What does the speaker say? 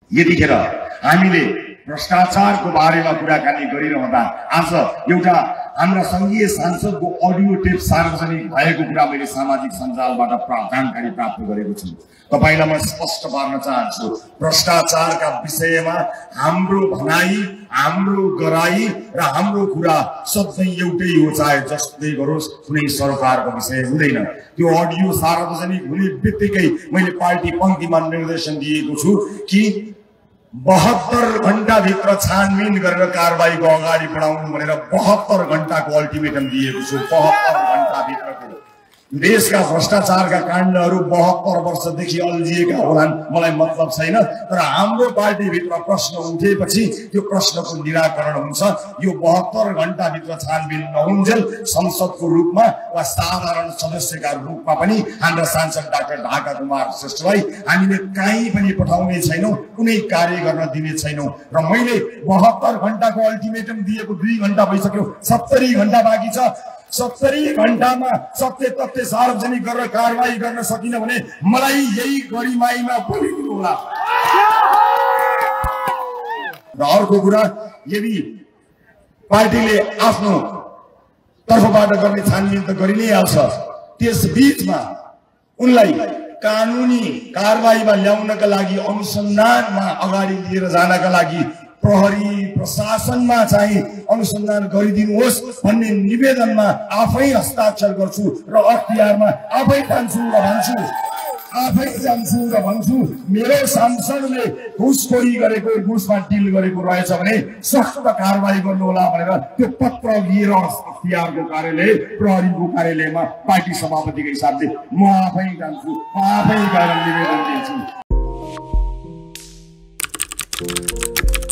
यतिखेर हामीले भ्रष्टाचारको बारेमा कुराकानी गरिरहँदा आज एउटा हाम्रा संघीय सांसदको अडियो टेप सार्वजनिक भएको कुरा मैले सामाजिक सञ्जालबाट जानकारी प्राप्त गरेको छु। तपाईलाई म स्पष्ट पार्न चाहन्छु, भ्रष्टाचारका विषयमा हाम्रो भनाई, हाम्रो गराई र हाम्रो कुरा सधैँ एउटै हो, चाहे जस्तै गरोस्, कुनै सरकारको विषय हुँदैन। त्यो अडियो सार्वजनिक हुने बित्तिकै मैले पार्टी पङ्क्तिमा निर्देशन दिएको छु कि 72 घण्टाभित्र छानबिन गरेर कारबाहीको अगाडि बढाउनु भनेर 72 घण्टाको अल्टिमेटम दिएको छु। 72 घण्टाभित्रको देशका भ्रष्टाचारका काण्डहरू 72 वर्षदेखि अल्झिएका होलान्, मलाई मतलब छैन, तर हाम्रो पार्टीभित्र प्रश्न उठेपछि त्यो प्रश्नको निराकरण हुन्छ। यो 72 घण्टाभित्र छानबिन नहुन्जेल संसदको रूपमा वा साधारण सदस्यका रूपमा पनि हाम्रा सांसद डाक्टर ढाका कुमार श्रेष्ठलाई हामीले कहीँ पनि पठाउने छैनौँ, कुनै कार्य गर्न दिने छैनौँ। र मैले 72 घण्टाको अल्टिमेटम दिएको 2 घण्टा भइसक्यो, 70 घण्टा बाँकी छ। 70 घण्टामा सत्य तथ्य सार्वजनिक गरेर कारबाही गर्न सकिन भने मलाई यही गरिमाईमा पुगिदिनु होला। र अर्को कुरा, यदि पार्टीले आफ्नो तर्फबाट गर्ने छानबिन त गरि नै हाल्छ, त्यस बीचमा उनलाई कानुनी कारबाहीमा ल्याउनका लागि, अनुसन्धानमा अगाडि लिएर जानका लागि प्रहरी प्रशासनमा चाहिँ अनुसन्धान गरिदिनुहोस् भन्ने निवेदनमा आफै हस्ताक्षर गर्छु र अख्तियारमा आफै जान्छु र भन्छु मेरो सांसदले घुसखोरी गरेको, घुसमा डिल गरेको रहेछ भने सख्त कारबाही गर्नु होला भनेर त्यो पत्र लिएर अख्तियारको कार्यालय, प्रहरीको कार्यालयमा पार्टी सभापतिको हिसाबले म आफै जान्छु, आफै गएर निवेदन दिन्छु।